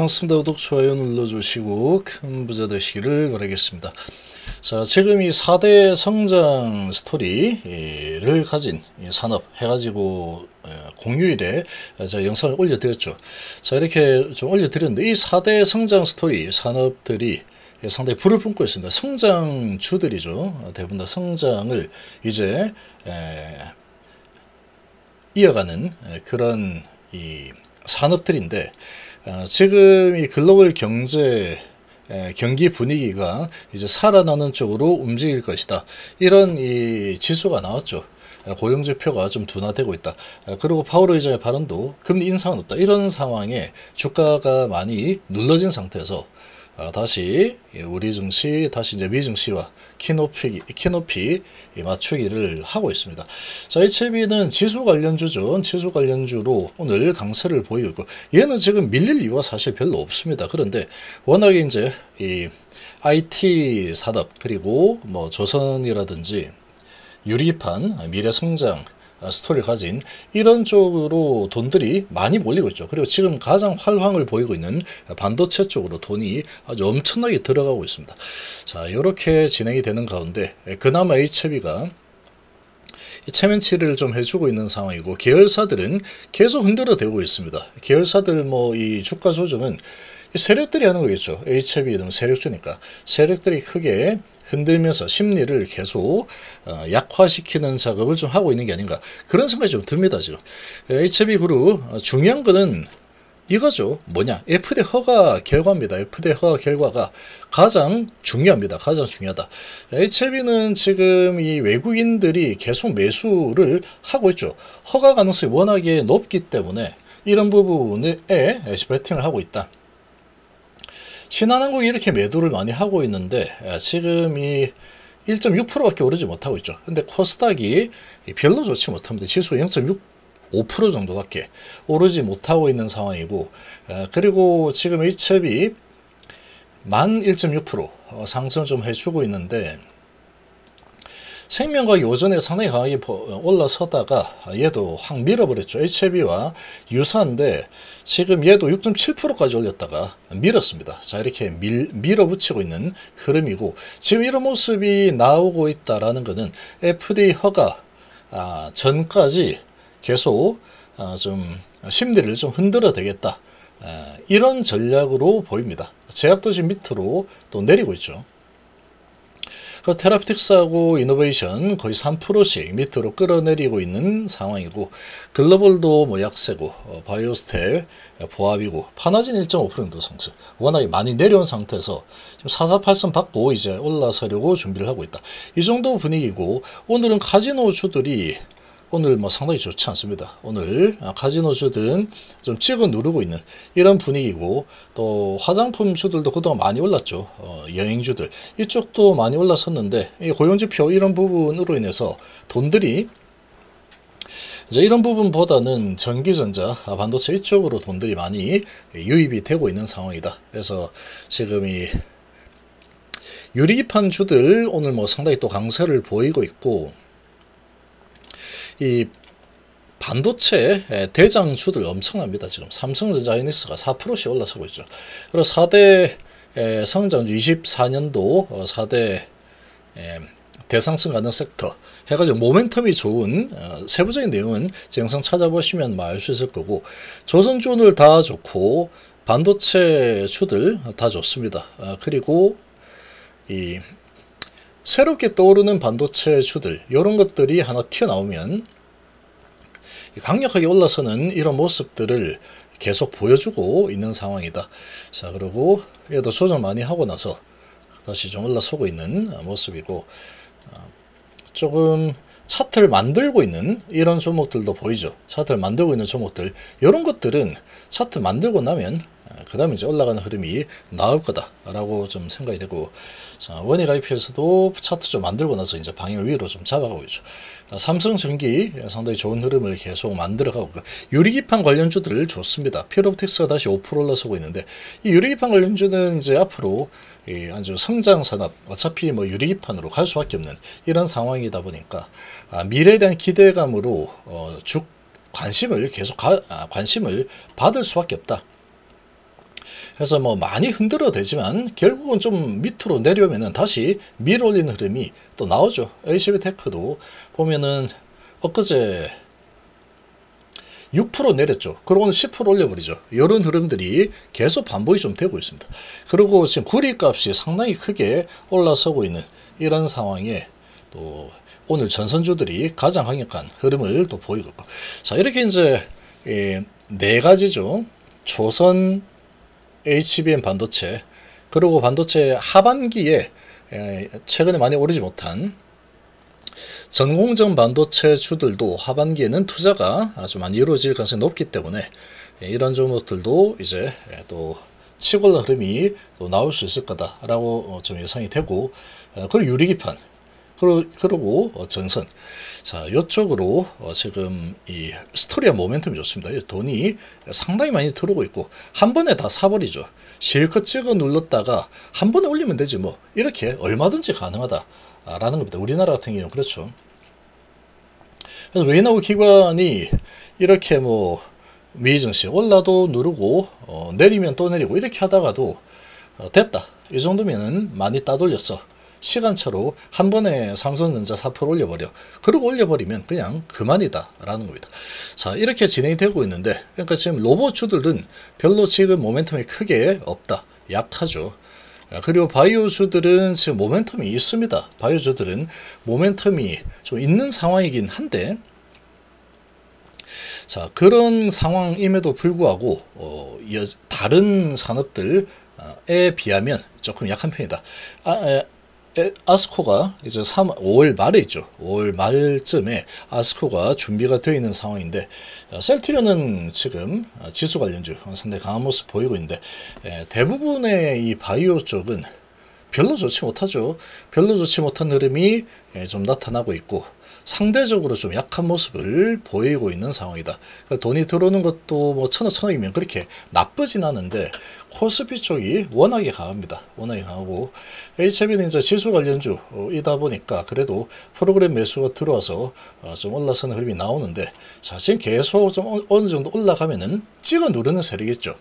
반갑습니다. 구독, 좋아요 눌러주시고 큰 부자 되시기를 바라겠습니다. 자, 지금 이 4대 성장 스토리를 가진 산업 해가지고 공휴일에 제가 영상을 올려드렸죠. 자, 이렇게 좀 올려드렸는데 이 4대 성장 스토리 산업들이 상당히 불을 뿜고 있습니다. 성장주들이죠. 대부분 다 성장을 이제 이어가는 그런 이 산업들인데, 지금 이 글로벌 경기 분위기가 이제 살아나는 쪽으로 움직일 것이다. 이런 이 지수가 나왔죠. 고용지표가 좀 둔화되고 있다. 그리고 파월 의장의 발언도 금리 인상은 없다. 이런 상황에 주가가 많이 눌러진 상태에서 다시 우리 증시, 다시 이제 미 증시와 키높이 맞추기를 하고 있습니다. 자, HLB는 지수 관련주죠. 지수 관련주로 오늘 강세를 보이고 있고, 얘는 지금 밀릴 이유가 사실 별로 없습니다. 그런데 워낙에 이제 이 IT 산업, 그리고 뭐 조선이라든지 유리판, 미래성장 스토리를 가진 이런 쪽으로 돈들이 많이 몰리고 있죠. 그리고 지금 가장 활황을 보이고 있는 반도체 쪽으로 돈이 아주 엄청나게 들어가고 있습니다. 자, 이렇게 진행이 되는 가운데 그나마 HLB가 체면치를 좀 해주고 있는 상황이고, 계열사들은 계속 흔들어대고 있습니다. 계열사들 뭐 이 주가 조정은 세력들이 하는 거겠죠. HLB 등 세력주니까 세력들이 크게 흔들면서 심리를 계속 약화시키는 작업을 좀 하고 있는 게 아닌가, 그런 생각이 좀 듭니다. 지금 HLB 그룹 중요한 거는 이거죠. 뭐냐, FDA 허가 결과입니다. FDA 허가 결과가 가장 중요합니다. 가장 중요하다. HLB는 지금 이 외국인들이 계속 매수를 하고 있죠. 허가 가능성이 워낙에 높기 때문에 이런 부분에 베팅을 하고 있다. 신한항공이 이렇게 매도를 많이 하고 있는데 지금 이 1.6%밖에 오르지 못하고 있죠. 근데 코스닥이 별로 좋지 못합니다. 지수 0.65% 정도밖에 오르지 못하고 있는 상황이고, 그리고 지금 HLB 만 1.6% 상승 좀 해주고 있는데, 생명과학이 오전에 상당히 강하게 올라서다가 얘도 확 밀어버렸죠. HLB와 유사한데 지금 얘도 6.7%까지 올렸다가 밀었습니다. 자, 이렇게 밀어붙이고 있는 흐름이고, 지금 이런 모습이 나오고 있다라는 것은 FDA 허가 전까지 계속 좀 심리를 좀 흔들어 대겠다, 이런 전략으로 보입니다. 제약도 지금 밑으로 또 내리고 있죠. 그 테라피틱스하고 이노베이션 거의 3%씩 밑으로 끌어내리고 있는 상황이고, 글로벌도 뭐 약세고, 바이오스텍 보합이고, 파나진 1.5% 정도 상승, 워낙에 많이 내려온 상태에서 지금 4483 받고 이제 올라서려고 준비를 하고 있다. 이 정도 분위기고, 오늘은 카지노주들이 오늘 뭐 상당히 좋지 않습니다. 오늘 카지노주들은 좀 찍어 누르고 있는 이런 분위기고, 또 화장품주들도 그동안 많이 올랐죠. 여행주들 이쪽도 많이 올랐었는데, 이 고용지표 이런 부분으로 인해서 돈들이 이제 이런 부분보다는 전기전자, 반도체 이쪽으로 돈들이 많이 유입이 되고 있는 상황이다. 그래서 지금 이 유리기판 주들 오늘 뭐 상당히 또 강세를 보이고 있고, 이 반도체 대장주들 엄청납니다. 지금 삼성전자, 하이닉스가 4%씩 올라서고 있죠. 그리고 4대 성장주 24년도 4대 대상승 가능 섹터 해가지고 모멘텀이 좋은 세부적인 내용은 제 영상 찾아보시면 알 수 있을 거고, 조선주 오늘 다 좋고 반도체 주들 다 좋습니다. 그리고 이 새롭게 떠오르는 반도체 주들, 이런 것들이 하나 튀어나오면 강력하게 올라서는 이런 모습들을 계속 보여주고 있는 상황이다. 자, 그리고 얘도 조정 많이 하고 나서 다시 좀 올라서고 있는 모습이고, 조금 차트를 만들고 있는 이런 종목들도 보이죠. 차트를 만들고 있는 종목들, 이런 것들은 차트 만들고 나면 그 다음에 이제 올라가는 흐름이 나올 거다라고 좀 생각이 되고, 자, 원익 IP에서도 차트 좀 만들고 나서 이제 방향을 위로 좀 잡아가고 있죠. 삼성전기 상당히 좋은 흐름을 계속 만들어가고, 유리기판 관련주들 좋습니다. 피어롭틱스가 다시 5% 올라서고 있는데, 이 유리기판 관련주는 이제 앞으로 아주 성장 산업, 어차피 뭐 유리기판으로 갈 수밖에 없는 이런 상황이다 보니까 미래에 대한 기대감으로 관심을 계속 관심을 받을 수밖에 없다. 그래서 뭐 많이 흔들어 대지만 결국은 좀 밑으로 내려오면은 다시 밀어 올리는 흐름이 또 나오죠. HB테크도 보면은 엊그제 6% 내렸죠. 그러고는 10% 올려버리죠. 이런 흐름들이 계속 반복이 좀 되고 있습니다. 그리고 지금 구리값이 상당히 크게 올라서고 있는 이런 상황에 또 오늘 전선주들이 가장 강력한 흐름을 또 보이고 있고. 자, 이렇게 이제 네 가지죠. 조선, HBM 반도체, 그리고 반도체 하반기에 최근에 많이 오르지 못한 전공정 반도체 주들도 하반기에는 투자가 아주 많이 이루어질 가능성이 높기 때문에 이런 종목들도 이제 또 치고 올라가는 흐름이 또 나올 수 있을 거다라고 좀 예상이 되고, 그리고 유리기판, 그리고 전선. 자, 이쪽으로 지금 이 스토리와 모멘텀이 좋습니다. 돈이 상당히 많이 들어오고 있고 한 번에 다 사버리죠. 실컷 찍어 눌렀다가 한 번에 올리면 되지 뭐, 이렇게 얼마든지 가능하다라는 겁니다. 우리나라 같은 경우는 그렇죠. 그래서 외나우 기관이 이렇게 뭐 미증시 올라도 누르고 내리면 또 내리고 이렇게 하다가도 됐다, 이 정도면은 많이 따돌렸어, 시간차로 한 번에 삼성전자 4% 올려버려, 그리고 올려버리면 그냥 그만이다 라는 겁니다. 자, 이렇게 진행이 되고 있는데, 그러니까 지금 로봇주들은 별로 지금 모멘텀이 크게 없다, 약하죠. 그리고 바이오주들은 지금 모멘텀이 있습니다. 바이오주들은 모멘텀이 좀 있는 상황이긴 한데, 자, 그런 상황임에도 불구하고 다른 산업들에 비하면 조금 약한 편이다. 아스코가 이제 5월 말에 있죠. 5월 말쯤에 아스코가 준비가 되어 있는 상황인데, 셀트리온은 지금 지수 관련주 상당히 강한 모습 보이고 있는데, 대부분의 이 바이오 쪽은 별로 좋지 못하죠. 별로 좋지 못한 흐름이 좀 나타나고 있고 상대적으로 좀 약한 모습을 보이고 있는 상황이다. 돈이 들어오는 것도 뭐 천억이면 그렇게 나쁘진 않은데 코스피 쪽이 워낙에 강합니다. 워낙에 강하고 HB는 이제 지수 관련주이다 보니까 그래도 프로그램 매수가 들어와서 좀 올라서는 흐름이 나오는데, 자, 지금 계속 좀 어느 정도 올라가면은 찍어 누르는 세력이겠죠.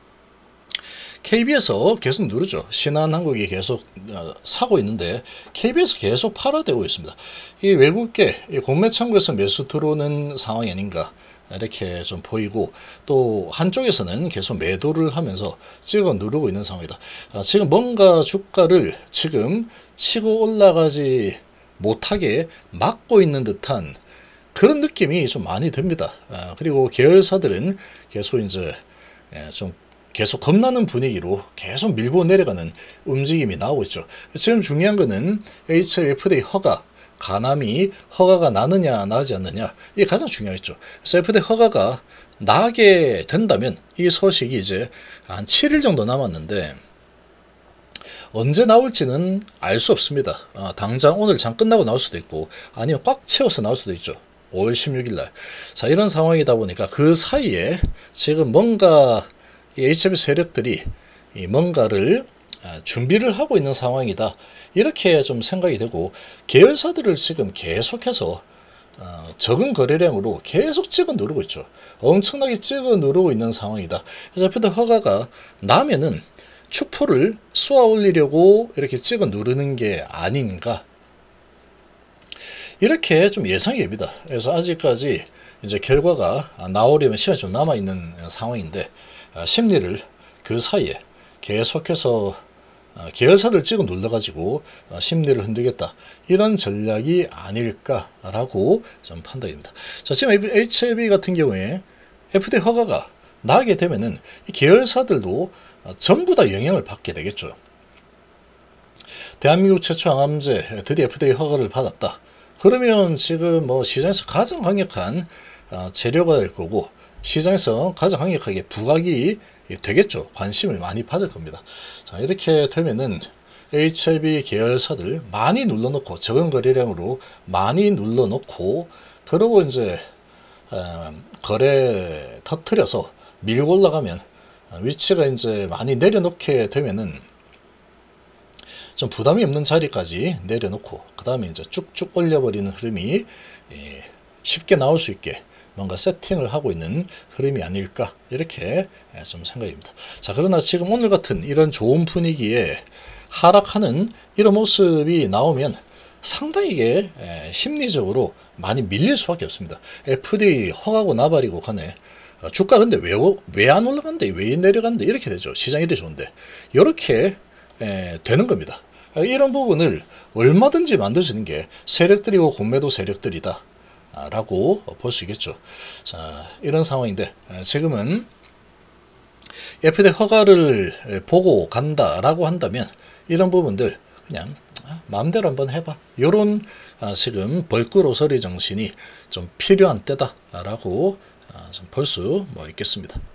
KB에서 계속 누르죠. 신한한국이 계속 사고 있는데 KB에서 계속 팔아대고 있습니다. 이 외국계 공매 창구에서 매수 들어오는 상황이 아닌가 이렇게 좀 보이고, 또 한쪽에서는 계속 매도를 하면서 찍어 누르고 있는 상황이다. 지금 뭔가 주가를 지금 치고 올라가지 못하게 막고 있는 듯한 그런 느낌이 좀 많이 듭니다. 그리고 계열사들은 계속 이제 좀 계속 겁나는 분위기로 계속 밀고 내려가는 움직임이 나오고 있죠. 지금 중요한 거는 FDA 허가, 가남이 허가가 나느냐 나지 않느냐, 이게 가장 중요했죠. 그래서 FDA 허가가 나게 된다면 이 소식이 이제 한 7일 정도 남았는데 언제 나올지는 알 수 없습니다. 당장 오늘 장 끝나고 나올 수도 있고 아니면 꽉 채워서 나올 수도 있죠. 5월 16일 날. 자, 이런 상황이다 보니까 그 사이에 지금 뭔가 이 HB 세력들이 뭔가를 준비를 하고 있는 상황이다, 이렇게 좀 생각이 되고, 계열사들을 지금 계속해서 적은 거래량으로 계속 찍어 누르고 있죠. 엄청나게 찍어 누르고 있는 상황이다. 그래서 FDA 허가가 나면은 축포를 쏘아 올리려고 이렇게 찍어 누르는 게 아닌가, 이렇게 좀 예상이 됩니다. 그래서 아직까지 이제 결과가 나오려면 시간이 좀 남아 있는 상황인데, 심리를 그 사이에 계속해서 계열사들 찍어 눌러가지고 심리를 흔들겠다, 이런 전략이 아닐까라고 좀 판단입니다. 자, 지금 HLB 같은 경우에 FDA 허가가 나게 되면은 이 계열사들도 전부 다 영향을 받게 되겠죠. 대한민국 최초 항암제 드디어 FDA 허가를 받았다. 그러면 지금 뭐 시장에서 가장 강력한 재료가 될 거고, 시장에서 가장 강력하게 부각이 되겠죠. 관심을 많이 받을 겁니다. 자, 이렇게 되면은 HLB 계열사들 많이 눌러놓고, 적은 거래량으로 많이 눌러놓고, 그러고 이제 거래 터트려서 밀고 올라가면 위치가 이제 많이 내려놓게 되면은 좀 부담이 없는 자리까지 내려놓고 그 다음에 이제 쭉쭉 올려버리는 흐름이 쉽게 나올 수 있게 뭔가 세팅을 하고 있는 흐름이 아닐까 이렇게 좀 생각입니다. 자, 그러나 지금 오늘 같은 이런 좋은 분위기에 하락하는 이런 모습이 나오면 상당히 이게 심리적으로 많이 밀릴 수밖에 없습니다. FD 허가고 나발이고 간에 주가 근데 왜 안 올라간대, 왜 내려간대 이렇게 되죠. 시장이 이래 좋은데 이렇게 되는 겁니다. 이런 부분을 얼마든지 만들어지는 게 세력들이고 공매도 세력들이다 라고 볼 수 있겠죠. 자, 이런 상황인데 지금은 FD 허가를 보고 간다라고 한다면 이런 부분들 그냥 마음대로 한번 해봐. 요런 지금 벌꿀오서리 정신이 좀 필요한 때다라고 좀 볼 수 있겠습니다.